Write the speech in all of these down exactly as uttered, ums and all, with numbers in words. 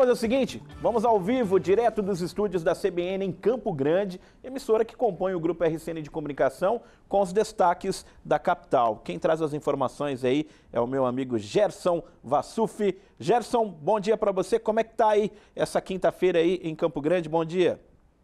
Vamos fazer o seguinte, vamos ao vivo, direto dos estúdios da C B N em Campo Grande, emissora que compõe o Grupo R C N de Comunicação, com os destaques da capital. Quem traz as informações aí é o meu amigo Gerson Vassuf. Gerson, bom dia para você. Como é que tá aí essa quinta-feira aí em Campo Grande? Bom dia.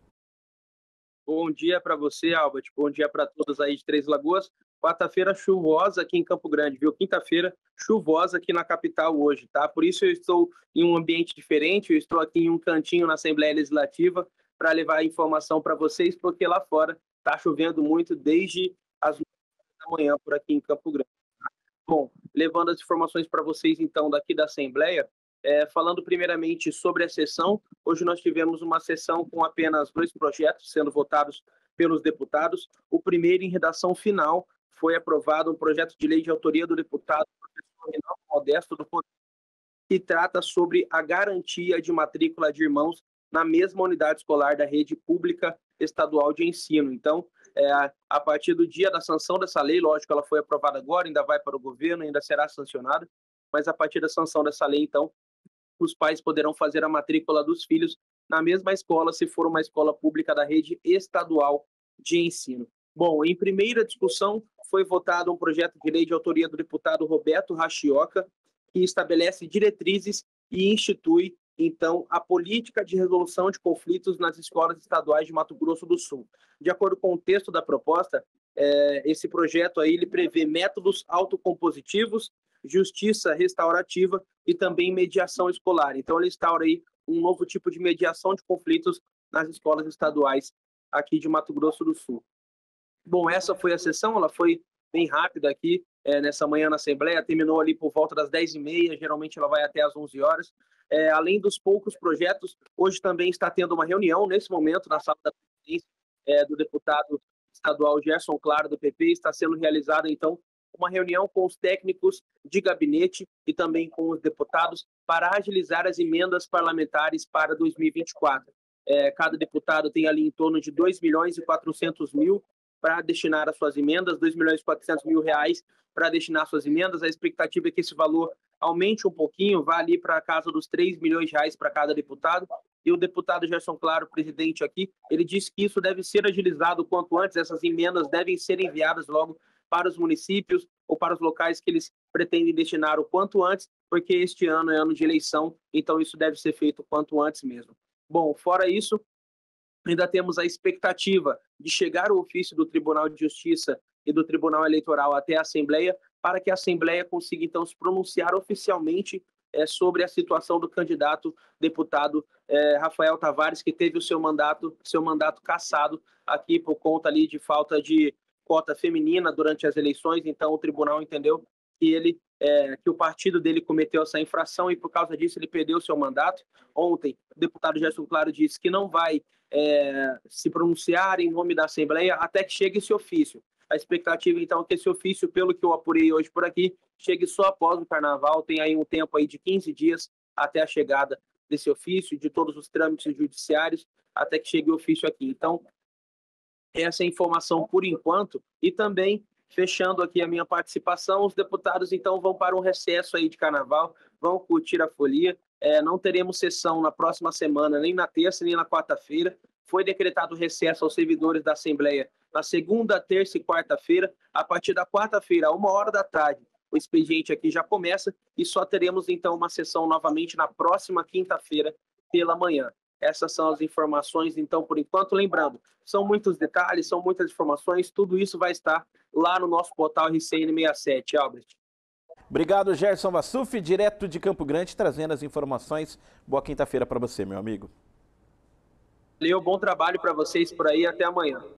Bom dia para você, Albert. Bom dia para todos aí de Três Lagoas. Quarta-feira chuvosa aqui em Campo Grande, viu? Quinta-feira chuvosa aqui na capital hoje, tá? Por isso eu estou em um ambiente diferente, eu estou aqui em um cantinho na Assembleia Legislativa para levar a informação para vocês, porque lá fora está chovendo muito desde as nove da manhã por aqui em Campo Grande. Bom, levando as informações para vocês então daqui da Assembleia, é, falando primeiramente sobre a sessão, hoje nós tivemos uma sessão com apenas dois projetos sendo votados pelos deputados. O primeiro, em redação final, foi aprovado um projeto de lei de autoria do deputado professor Reinaldo Modesto do Poder, que trata sobre a garantia de matrícula de irmãos na mesma unidade escolar da rede pública estadual de ensino. Então, é, a partir do dia da sanção dessa lei, lógico, ela foi aprovada agora, ainda vai para o governo, ainda será sancionada, mas a partir da sanção dessa lei, então, os pais poderão fazer a matrícula dos filhos na mesma escola, se for uma escola pública da rede estadual de ensino. Bom, em primeira discussão foi votado um projeto de lei de autoria do deputado Roberto Rachioca, que estabelece diretrizes e institui, então, a política de resolução de conflitos nas escolas estaduais de Mato Grosso do Sul. De acordo com o texto da proposta, é, esse projeto aí, ele prevê métodos autocompositivos, justiça restaurativa e também mediação escolar. Então, ele instaura aí um novo tipo de mediação de conflitos nas escolas estaduais aqui de Mato Grosso do Sul. Bom, essa foi a sessão, ela foi bem rápida aqui, é, nessa manhã na Assembleia, terminou ali por volta das dez e meia, geralmente ela vai até às onze horas. É, além dos poucos projetos, hoje também está tendo uma reunião, nesse momento, na sala da presidência, é, do deputado estadual Gerson Claro, do P P, está sendo realizada, então, uma reunião com os técnicos de gabinete e também com os deputados para agilizar as emendas parlamentares para dois mil e vinte e quatro. É, cada deputado tem ali em torno de dois milhões e quatrocentos mil para destinar as suas emendas, dois milhões e quatrocentos mil reais para destinar as suas emendas. A expectativa é que esse valor aumente um pouquinho, vá ali para a casa dos três milhões de reais para cada deputado. E o deputado Gerson Claro, presidente aqui, ele disse que isso deve ser agilizado o quanto antes, essas emendas devem ser enviadas logo para os municípios ou para os locais que eles pretendem destinar o quanto antes, porque este ano é ano de eleição, então isso deve ser feito o quanto antes mesmo. Bom, fora isso, ainda temos a expectativa de chegar o ofício do Tribunal de Justiça e do Tribunal Eleitoral até a Assembleia, para que a Assembleia consiga, então, se pronunciar oficialmente é, sobre a situação do candidato deputado é, Rafael Tavares, que teve o seu mandato, seu mandato cassado aqui por conta ali de falta de cota feminina durante as eleições. Então, o tribunal entendeu que ele É, que o partido dele cometeu essa infração e, por causa disso, ele perdeu seu mandato. Ontem, o deputado Gerson Claro disse que não vai é, se pronunciar em nome da Assembleia até que chegue esse ofício. A expectativa, então, é que esse ofício, pelo que eu apurei hoje por aqui, chegue só após o Carnaval. Tem aí um tempo aí de quinze dias até a chegada desse ofício, de todos os trâmites judiciários, até que chegue o ofício aqui. Então, essa é a informação por enquanto. E também, fechando aqui a minha participação, os deputados então vão para um recesso aí de carnaval, vão curtir a folia. É, não teremos sessão na próxima semana, nem na terça, nem na quarta-feira. Foi decretado recesso aos servidores da Assembleia na segunda, terça e quarta-feira. A partir da quarta-feira, a uma hora da tarde, o expediente aqui já começa e só teremos então uma sessão novamente na próxima quinta-feira pela manhã. Essas são as informações, então, por enquanto, lembrando, são muitos detalhes, são muitas informações, tudo isso vai estar lá no nosso portal R C N sessenta e sete, Albert. Obrigado, Gerson Vassuf, direto de Campo Grande, trazendo as informações. Boa quinta-feira para você, meu amigo. Valeu, bom trabalho para vocês por aí, até amanhã.